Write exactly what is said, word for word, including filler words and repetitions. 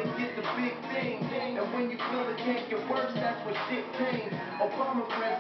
and get the big thing. And when you feel it can't get worse, that's when shit change. Obama press